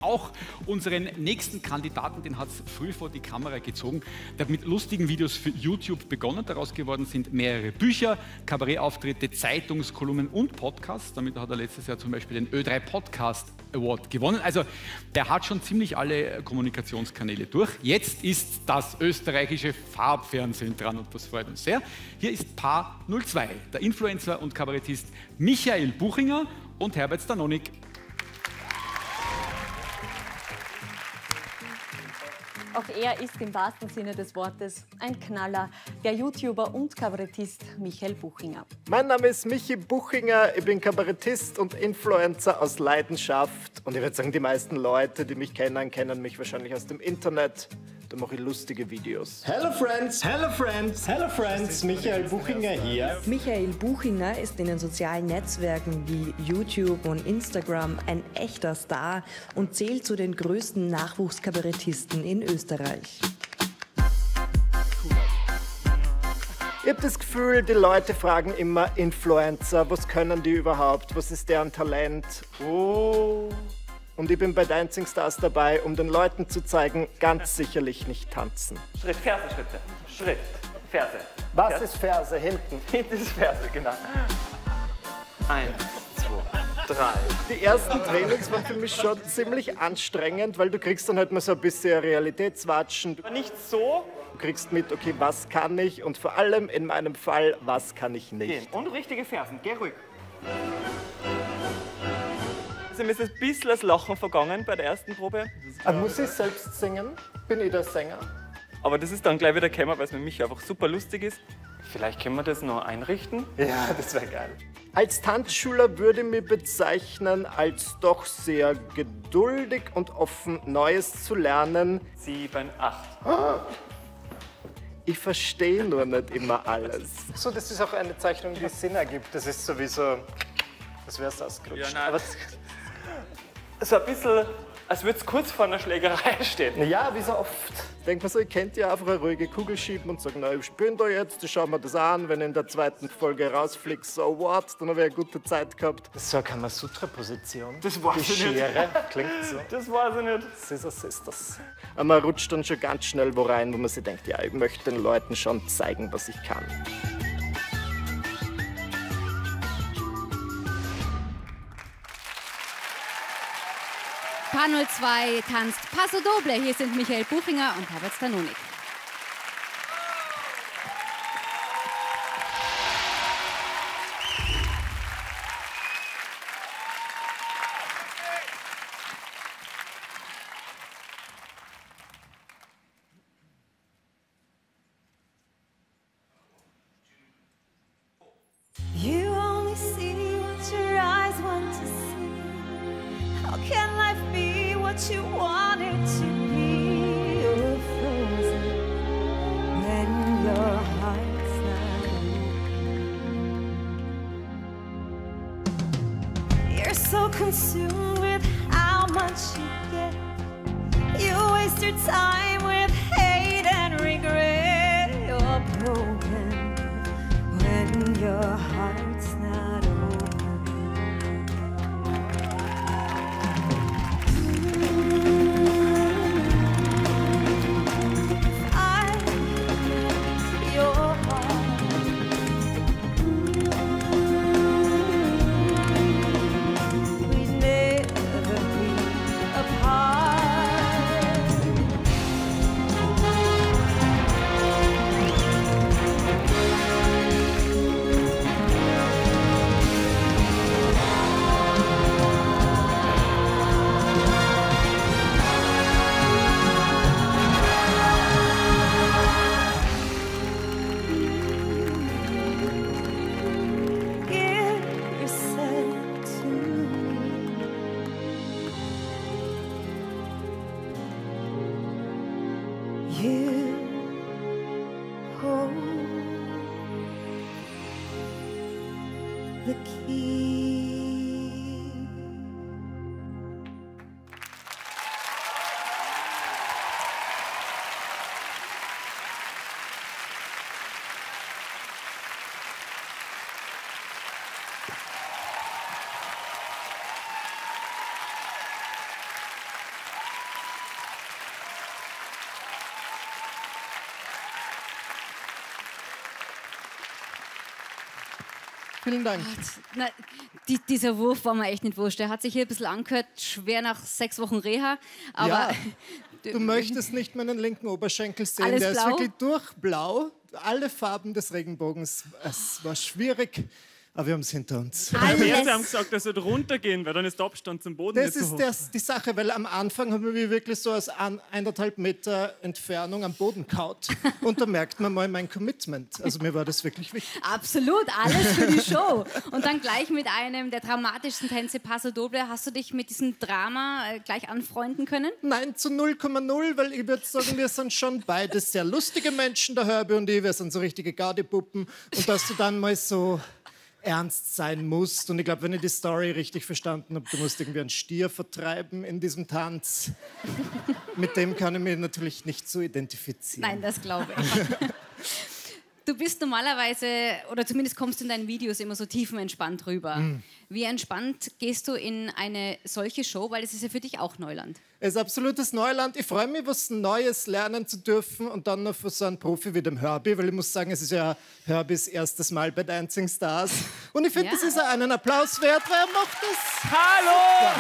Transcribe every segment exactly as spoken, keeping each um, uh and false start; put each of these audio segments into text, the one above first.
Auch unseren nächsten Kandidaten, den hat es früh vor die Kamera gezogen. Der hat mit lustigen Videos für YouTube begonnen. Daraus geworden sind mehrere Bücher, Kabarettauftritte, Zeitungskolumnen und Podcasts. Damit hat er letztes Jahr zum Beispiel den Ö drei Podcast Award gewonnen. Also der hat schon ziemlich alle Kommunikationskanäle durch. Jetzt ist das österreichische Farbfernsehen dran und das freut uns sehr. Hier ist Paar null zwei, der Influencer und Kabarettist Michael Buchinger und Herbert Stanonik. Auch er ist im wahrsten Sinne des Wortes ein Knaller, der YouTuber und Kabarettist Michael Buchinger. Mein Name ist Michi Buchinger, ich bin Kabarettist und Influencer aus Leidenschaft. Und ich würde sagen, die meisten Leute, die mich kennen, kennen mich wahrscheinlich aus dem Internet. Da mache ich lustige Videos. Hello Friends, hello Friends, hello Friends, Michael Buchinger hier. Michael Buchinger ist in den sozialen Netzwerken wie YouTube und Instagram ein echter Star und zählt zu den größten Nachwuchskabarettisten in Österreich. Ich habe das Gefühl, die Leute fragen immer Influencer, was können die überhaupt, was ist deren Talent? Oh. Und ich bin bei Dancing Stars dabei, um den Leuten zu zeigen, ganz sicherlich nicht tanzen. Schritt, Ferse, Schritte. Schritt, Ferse. Was Ferse. ist Ferse? Hinten. Hinten ist Ferse, genau. Eins, zwei, drei. Die ersten Trainings waren für mich schon ziemlich anstrengend, weil du kriegst dann halt mal so ein bisschen Realitätswatschen. Aber nicht so. Du kriegst mit, okay, was kann ich und vor allem in meinem Fall, was kann ich nicht. Gehen. Und richtige Fersen, geh ruhig. Also mir ist ein bisschen das Lachen vergangen bei der ersten Probe. Ah, muss ich selbst singen? Bin ich der Sänger? Aber das ist dann gleich wieder gekommen, weil es mit mich einfach super lustig ist. Vielleicht können wir das noch einrichten. Ja, das wäre geil. Als Tanzschüler würde ich mich bezeichnen als doch sehr geduldig und offen, Neues zu lernen. Sieben, acht. Ich verstehe nur nicht immer alles. So, das ist auch eine Zeichnung, die Sinn ergibt. Das ist sowieso, das wär's ausgerutscht. Ja, nein. Aber So ein bisschen, als würde es kurz vor einer Schlägerei stehen. Ja, wie so oft. Denkt man so, ich könnte ja einfach eine ruhige Kugel schieben und sagen, na, ich bin da jetzt, ich schau mir das an, wenn ich in der zweiten Folge rausfliege, so what, dann habe ich eine gute Zeit gehabt. das ist so eine Kamasutra-Position. Das weiß Die ich nicht. Schere klingt so. Das weiß ich nicht. Scissor Sisters. Aber man rutscht dann schon ganz schnell wo rein, wo man sich denkt, ja, ich möchte den Leuten schon zeigen, was ich kann. Paar null zwei tanzt Paso Doble. Hier sind Michael Buchinger und Herbert Stanonik. You only see what your eyes want to see. How can life be what you want it to be? You're frozen when your heart's not open. You're so consumed with how much you get. You waste your time with hate and regret. You're broken when your heart's not open. I your heart. We'd never be apart. Give yourself to me. You hold the key. Vielen Dank. Na, die, dieser Wurf war mir echt nicht wurscht. Der hat sich hier ein bisschen angehört, schwer nach sechs Wochen Reha. Aber Ja, du möchtest nicht meinen linken Oberschenkel sehen. Alles Der ist blau? wirklich durchblau. Alle Farben des Regenbogens. Es war schwierig, aber wir haben es hinter uns. Die Ärzte haben gesagt, er sollte runtergehen, weil dann ist der Abstand zum Boden Das nicht so ist hoch. das, die Sache, weil am Anfang haben wir wirklich so aus an, eineinhalb Meter Entfernung am Boden kaut. Und da merkt man mal mein Commitment. Also mir war das wirklich wichtig. absolut, alles für die Show. Und dann gleich mit einem der dramatischsten Tänze, Paso Doble. Hast du dich mit diesem Drama äh, gleich anfreunden können? Nein, zu null Komma null, weil ich würde sagen, wir sind schon beide sehr lustige Menschen, der Herbie und ich. Wir sind so richtige Gardepuppen. Und dass du dann mal so ernst sein musst. Und ich glaube, wenn ich die Story richtig verstanden habe, du musst irgendwie einen Stier vertreiben in diesem Tanz. Mit dem kann ich mich natürlich nicht so identifizieren. Nein, das glaube ich. Du bist normalerweise, oder zumindest kommst du in deinen Videos immer so tiefenentspannt rüber. Mm. Wie entspannt gehst du in eine solche Show? Weil es ist ja für dich auch Neuland. Es ist absolutes Neuland. Ich freue mich, was Neues lernen zu dürfen und dann noch für so einen Profi wie dem Herbie, weil ich muss sagen, es ist ja Herbies erstes Mal bei Dancing Stars. Und ich finde, Ja. das ist auch einen Applaus wert, weil er macht das. Hallo!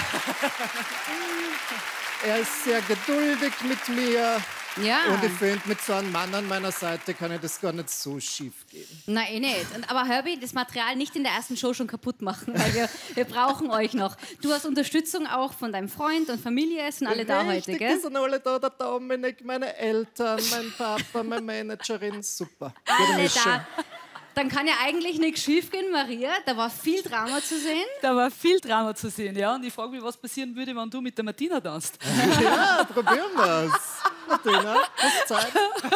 Er ist sehr geduldig mit mir. Ja. Und ich finde, mit so einem Mann an meiner Seite kann ich das gar nicht so schief gehen. Na, eh nicht. Und, aber Herbie, das Material nicht in der ersten Show schon kaputt machen, weil wir, wir brauchen euch noch. Du hast Unterstützung auch von deinem Freund und Familie, es sind alle da heute, Richtig, gell? die sind alle da, der Dominik, meine Eltern, mein Papa, meine Managerin, super. Gute Alle Mischung. da. Dann kann ja eigentlich nichts schief gehen, Maria. Da war viel Drama zu sehen. Da war viel Drama zu sehen, ja. Und ich frage mich, was passieren würde, wenn du mit der Martina tanzt. Ja, probieren wir es. Martina, hast du Zeit?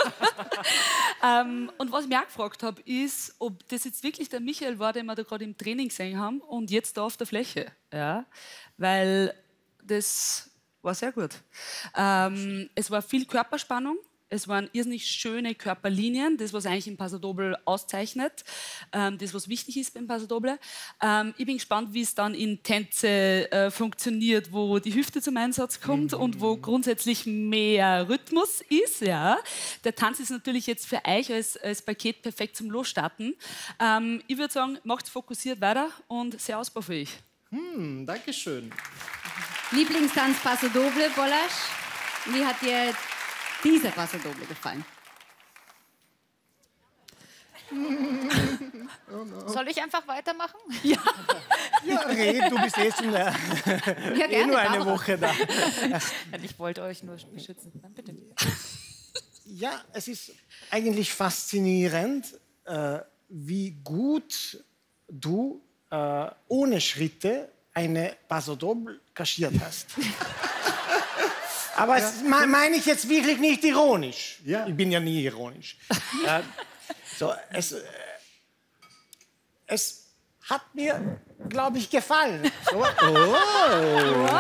ähm, und was ich mich auch gefragt habe, ist, ob das jetzt wirklich der Michael war, den wir da gerade im Training gesehen haben und jetzt da auf der Fläche. Ja? Weil das war sehr gut. Ähm, es war viel Körperspannung. Es waren irrsinnig schöne Körperlinien, das, was eigentlich im Paso Doble auszeichnet, ähm, das, was wichtig ist beim Paso Doble. Ähm, ich bin gespannt, wie es dann in Tänze äh, funktioniert, wo die Hüfte zum Einsatz kommt mhm. und wo grundsätzlich mehr Rhythmus ist. Ja. Der Tanz ist natürlich jetzt für euch als, als Paket perfekt zum Losstarten. Ähm, ich würde sagen, macht fokussiert weiter und sehr ausbaufähig. Hm, Dankeschön. Lieblingstanz Paso Doble, Bolasch. Wie hat dir dieser Paso Doble gefallen? Oh no. Soll ich einfach weitermachen? Ja. Ja, Red, du bist jetzt in der Ja, eh gerne, nur eine Barbara. Woche da. Ich wollte euch nur beschützen. Dann bitte. Ja, es ist eigentlich faszinierend, äh, wie gut du äh, ohne Schritte eine Paso Doble kaschiert hast. Aber ja. das me meine ich jetzt wirklich nicht ironisch. Ja. Ich bin ja nie ironisch. äh, so, es, äh, es hat mir, glaube ich, gefallen. So. Oh. Wow!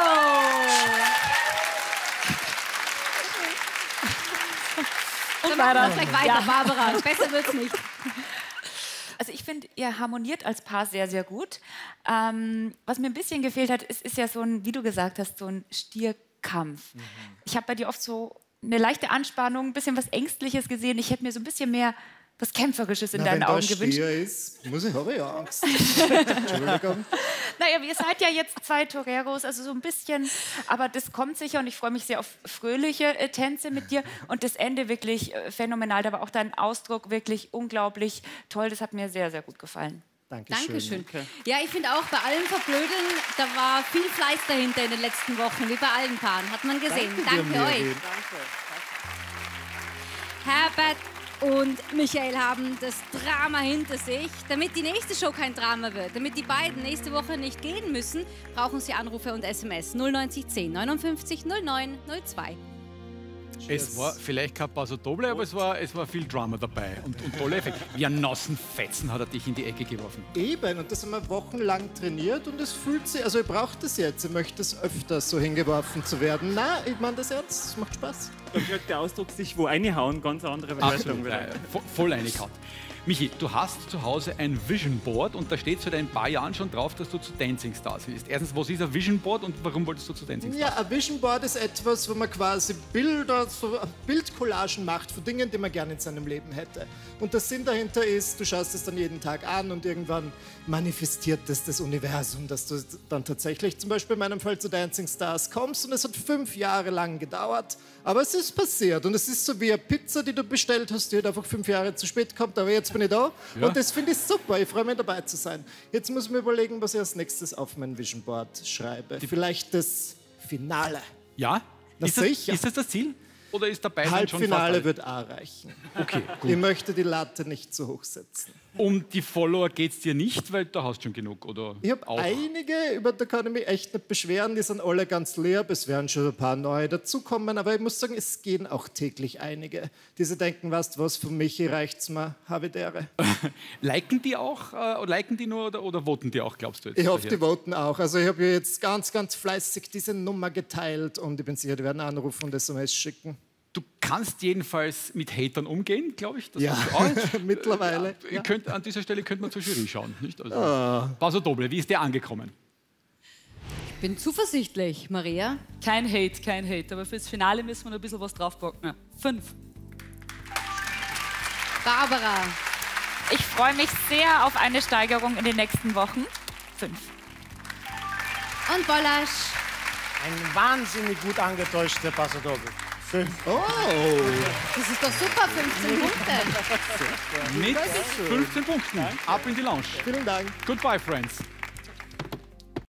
Und weiter. Gleich weiter, Ja. Barbara. Besser wird's nicht. Also ich finde, ihr harmoniert als Paar sehr, sehr gut. Ähm, was mir ein bisschen gefehlt hat, ist, ist ja so ein, wie du gesagt hast, so ein Stierkampf. Mhm. Ich habe bei dir oft so eine leichte Anspannung, ein bisschen was Ängstliches gesehen. Ich hätte mir so ein bisschen mehr was Kämpferisches in Na, deinen wenn Augen da gewünscht. Stier ist, muss ich, habe ich ja Angst. Entschuldigung. Naja, ihr seid ja jetzt zwei Toreros, also so ein bisschen, aber das kommt sicher und ich freue mich sehr auf fröhliche äh, Tänze mit dir und das Ende wirklich äh, phänomenal, da war auch dein Ausdruck wirklich unglaublich toll, das hat mir sehr, sehr gut gefallen. Dankeschön. Dankeschön. Ja, ich finde auch bei allem Verblödeln, da war viel Fleiß dahinter in den letzten Wochen, wie bei allen Paaren, hat man gesehen. Danke Danke, dir, euch. Miri. Herbert und Michael haben das Drama hinter sich. Damit die nächste Show kein Drama wird, damit die beiden nächste Woche nicht gehen müssen, brauchen sie Anrufe und S M S null neun zehn neunundfünfzig null neun null zwei. Es war vielleicht kein Paso Doble, aber es war, es war viel Drama dabei und, und tolle Effekte. Wie ein nassen Fetzen hat er dich in die Ecke geworfen. Eben, und das haben wir wochenlang trainiert und es fühlt sich, also ich brauche das jetzt, ich möchte es öfter so hingeworfen zu werden. Na, ich meine das jetzt, es macht Spaß. Da kriegt der Ausdruck sich wo reinhauen, ganz andere Bewertung Absolut, wieder. äh, vo- voll reingehauen. Michi, du hast zu Hause ein Vision Board und da steht seit ein paar Jahren schon drauf, dass du zu Dancing Stars willst. Erstens, was ist ein Vision Board und warum wolltest du zu Dancing Stars? Ja, ein Vision Board ist etwas, wo man quasi Bilder, so Bildcollagen macht von Dingen, die man gerne in seinem Leben hätte. Und der Sinn dahinter ist, du schaust es dann jeden Tag an und irgendwann manifestiert es das Universum, dass du dann tatsächlich zum Beispiel in meinem Fall zu Dancing Stars kommst und es hat fünf Jahre lang gedauert, aber es ist passiert und es ist so wie eine Pizza, die du bestellt hast, die halt einfach fünf Jahre zu spät kommt, aber jetzt bin ich da ja. Und das finde ich super, ich freue mich dabei zu sein. Jetzt muss ich mir überlegen, was ich als nächstes auf mein Vision Board schreibe. Die Vielleicht das Finale. Ja? Das ist, das, sicher. ist das das Ziel? Oder ist dabei schon Halbfinale wird auch reichen. Okay, gut. Ich möchte die Latte nicht zu hoch setzen. Um die Follower geht es dir nicht, weil du hast schon genug, oder? Ich habe einige, über die kann ich mich echt nicht beschweren, die sind alle ganz lieb, es werden schon ein paar neue dazukommen, aber ich muss sagen, es gehen auch täglich einige. Diese denken, weißt du was, für mich reicht's mir, Havidere. Liken die auch, äh, liken die nur oder, oder voten die auch, glaubst du jetzt? Ich hoffe, die voten auch. Also ich habe jetzt ganz, ganz fleißig diese Nummer geteilt und ich bin sicher, die werden anrufen und S M S schicken. Du kannst jedenfalls mit Hatern umgehen, glaube ich. Das ja, mittlerweile. Ja, ja. Könnt, an dieser Stelle könnte man zur Jury schauen. Nicht? Also, oh. Paso Doble, wie ist der angekommen? Ich bin zuversichtlich, Maria. Kein Hate, kein Hate, aber fürs Finale müssen wir noch ein bisschen was draufpacken. Fünf. Barbara. Ich freue mich sehr auf eine Steigerung in den nächsten Wochen. Fünf. Und Bollasch. Ein wahnsinnig gut angetäuschter Paso Doble. Fünf. Oh! Das ist doch super, fünfzehn Punkte. Mit fünfzehn Punkten. Ab in die Lounge. Vielen Dank. Goodbye, Friends.